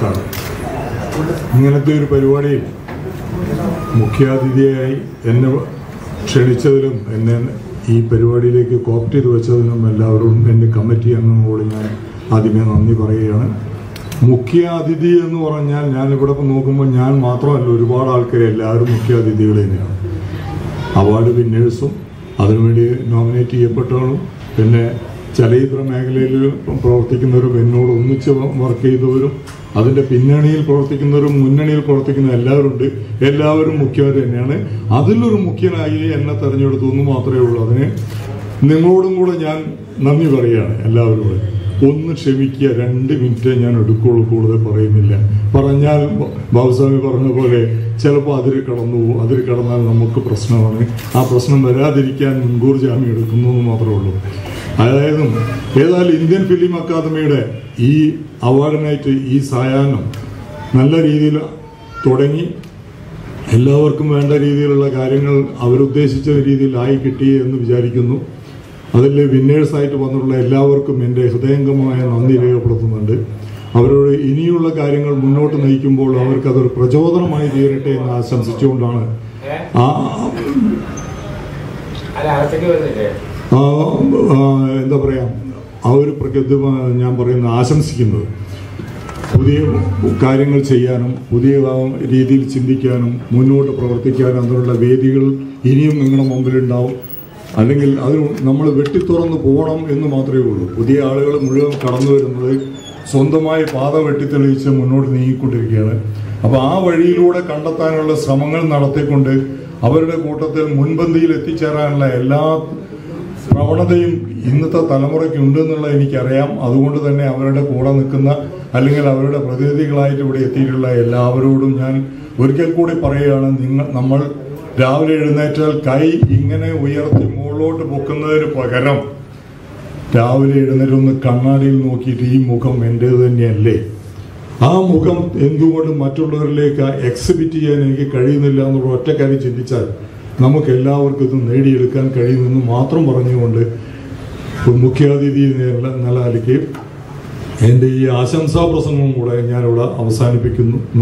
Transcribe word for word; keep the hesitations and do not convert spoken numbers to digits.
ഇങ്ങനത്തെ ഒരു പരിപാടിയിൽ മുഖ്യാതിഥിയായി എന്നെ ക്ഷണിച്ചതിലും എന്നെ ഈ പരിപാടിയിലേക്ക് കോപ്റ്റ് ചെയ്ത് വെച്ചതിനും എല്ലാവരും എൻ്റെ കമ്മിറ്റി അംഗങ്ങളോട് ഞാൻ ആദ്യമേ നന്ദി പറയുകയാണ്. മുഖ്യാതിഥി എന്ന് പറഞ്ഞാൽ ഞാനിവിടെ നോക്കുമ്പോൾ ഞാൻ മാത്രമല്ല, ഒരുപാട് ആൾക്കാർ എല്ലാവരും മുഖ്യാതിഥികൾ തന്നെയാണ്. അവാർഡ് വിന്നേഴ്സും അതിനുവേണ്ടി നോമിനേറ്റ് ചെയ്യപ്പെട്ടവരും പിന്നെ ചലച്ചിത്ര മേഖലയിൽ പ്രവർത്തിക്കുന്നവരും എന്നോട് ഒന്നിച്ച് വർക്ക് ചെയ്തവരും അതിൻ്റെ പിന്നണിയിൽ പ്രവർത്തിക്കുന്നവരും മുന്നണിയിൽ പ്രവർത്തിക്കുന്ന എല്ലാവരും ഉണ്ട്. എല്ലാവരും മുഖ്യർ തന്നെയാണ്. അതിലൊരു മുഖ്യനായി എന്നെ തെരഞ്ഞെടുത്തു എന്ന് മാത്രമേ ഉള്ളൂ. അതിന് നിങ്ങളോടും കൂടെ ഞാൻ നന്ദി പറയുകയാണ്. എല്ലാവരും കൂടെ ഒന്ന് ക്ഷമിക്കുക, രണ്ട് മിനിറ്റ് ഞാൻ എടുക്കുള്ളൂ, കൂടുതൽ പറയുന്നില്ല. പറഞ്ഞാൽ ബാബുസ്വാമി പറഞ്ഞ പോലെ ചിലപ്പോൾ അതിൽ കടന്നു പോകും. അതിൽ കടന്നാൽ നമുക്ക് പ്രശ്നമാണ്. ആ പ്രശ്നം വരാതിരിക്കാൻ മുൻകൂർ ജാമ്യം എടുക്കുന്നു എന്ന് മാത്രമേ ഉള്ളൂ. അതായത് ഏതായാലും ഇന്ത്യൻ ഫിലിം അക്കാദമിയുടെ ഈ അവാർഡിനായിട്ട് ഈ സായാഹ്നം നല്ല രീതിയിൽ തുടങ്ങി എല്ലാവർക്കും വേണ്ട രീതിയിലുള്ള കാര്യങ്ങൾ അവരുദ്ദേശിച്ച രീതിയിലായി കിട്ടി എന്ന് വിചാരിക്കുന്നു. അതിൽ വിന്നേഴ്സായിട്ട് വന്നിട്ടുള്ള എല്ലാവർക്കും എൻ്റെ ഹൃദയംഗമായ നന്ദി രേഖപ്പെടുത്തുന്നുണ്ട്. അവരോട് ഇനിയുള്ള കാര്യങ്ങൾ മുന്നോട്ട് നയിക്കുമ്പോൾ അവർക്കതൊരു പ്രചോദനമായി തീരട്ടെ എന്ന് ആശംസിച്ചുകൊണ്ടാണ് ആ എന്താ പറയുക ആ ഒരു പ്രകൃതി ഞാൻ പറയുന്നത് ആശംസിക്കുന്നത്. പുതിയ കാര്യങ്ങൾ ചെയ്യാനും പുതിയ രീതിയിൽ ചിന്തിക്കാനും മുന്നോട്ട് പ്രവർത്തിക്കാനും അതിനുള്ള വേദികൾ ഇനിയും നിങ്ങളുടെ മുമ്പിലുണ്ടാവും. അല്ലെങ്കിൽ അത് നമ്മൾ വെട്ടിത്തുറന്ന് പോകണം എന്ന് മാത്രമേ ഉള്ളൂ. പുതിയ ആളുകൾ മുഴുവൻ കടന്നു വരുന്നത് സ്വന്തമായി പാത വെട്ടിത്തെളിയിച്ച് മുന്നോട്ട് നീങ്ങിക്കൊണ്ടിരിക്കുകയാണ്. അപ്പോൾ ആ വഴിയിലൂടെ കണ്ടെത്താനുള്ള ശ്രമങ്ങൾ നടത്തിക്കൊണ്ട് അവരുടെ കൂട്ടത്തിൽ മുൻപന്തിയിൽ എത്തിച്ചേരാനുള്ള എല്ലാ പ്രവണതയും ഇന്നത്തെ തലമുറയ്ക്ക് ഉണ്ടെന്നുള്ളത് എനിക്കറിയാം. അതുകൊണ്ട് തന്നെ അവരുടെ കൂടെ നിൽക്കുന്ന അല്ലെങ്കിൽ അവരുടെ പ്രതിനിധികളായിട്ട് ഇവിടെ എത്തിയിട്ടുള്ള എല്ലാവരോടും ഞാൻ ഒരിക്കൽ കൂടി പറയുകയാണ്, നിങ്ങൾ നമ്മൾ രാവിലെ എഴുന്നേറ്റാൽ കൈ ഇങ്ങനെ ഉയർത്തി മുകളിലോട്ട് പൊക്കുന്നതിന് പകരം രാവിലെ എഴുന്നേറ്റൊന്ന് കണ്ണാടിയിൽ നോക്കിയിട്ട് ഈ മുഖം എൻ്റേത് തന്നെയല്ലേ, ആ മുഖം എന്തുകൊണ്ട് മറ്റുള്ളവരിലേക്ക് എക്സിബിറ്റ് ചെയ്യാൻ എനിക്ക് കഴിയുന്നില്ല എന്നുള്ള ഒറ്റ കാര്യം ചിന്തിച്ചാൽ നമുക്ക് എല്ലാവർക്കും ഇത് നേടിയെടുക്കാൻ കഴിയുമെന്ന് മാത്രം പറഞ്ഞുകൊണ്ട് മുഖ്യാതിഥി എന്ന നിലയിലേക്ക് എൻ്റെ ഈ ആശംസാ പ്രസംഗം കൂടെ ഞാനിവിടെ അവസാനിപ്പിക്കുന്നു.